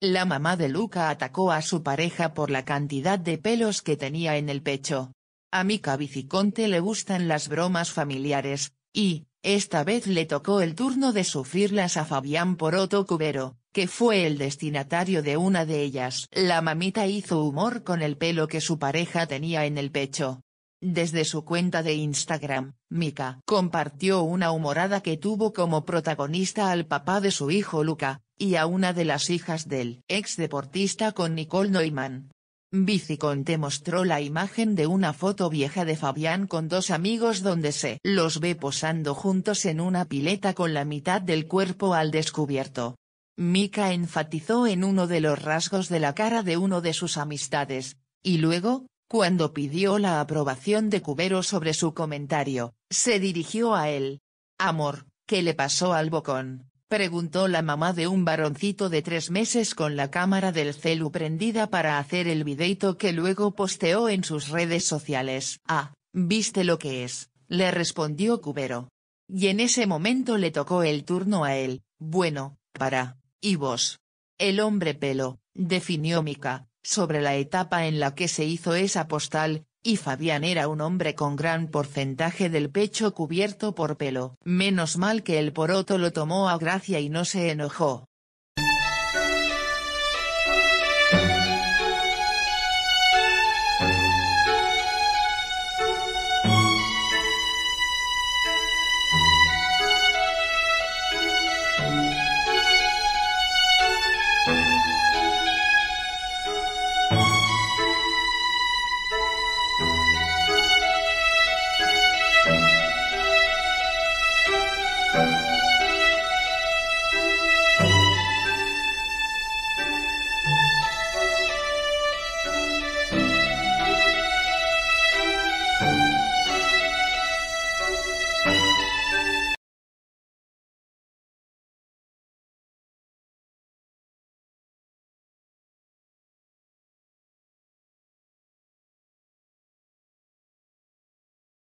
La mamá de Luca atacó a su pareja por la cantidad de pelos que tenía en el pecho. A Mika Viciconte le gustan las bromas familiares, y, esta vez le tocó el turno de sufrirlas a Fabián Poroto Cubero, que fue el destinatario de una de ellas. La mamita hizo humor con el pelo que su pareja tenía en el pecho. Desde su cuenta de Instagram, Mika compartió una humorada que tuvo como protagonista al papá de su hijo Luca, y a una de las hijas del ex deportista con Nicole Neumann. Viciconte mostró la imagen de una foto vieja de Fabián con dos amigos donde se los ve posando juntos en una pileta con la mitad del cuerpo al descubierto. Mika enfatizó en uno de los rasgos de la cara de uno de sus amistades, y luego, cuando pidió la aprobación de Cubero sobre su comentario, se dirigió a él. «Amor, ¿qué le pasó al bocón?», preguntó la mamá de un varoncito de 3 meses con la cámara del celu prendida para hacer el videíto que luego posteó en sus redes sociales. «Ah, ¿viste lo que es?», le respondió Cubero. Y en ese momento le tocó el turno a él. «Bueno, ¿y vos?». «El hombre pelo», definió Mika, sobre la etapa en la que se hizo esa postal, y Fabián era un hombre con gran porcentaje del pecho cubierto por pelo. Menos mal que el poroto lo tomó a gracia y no se enojó.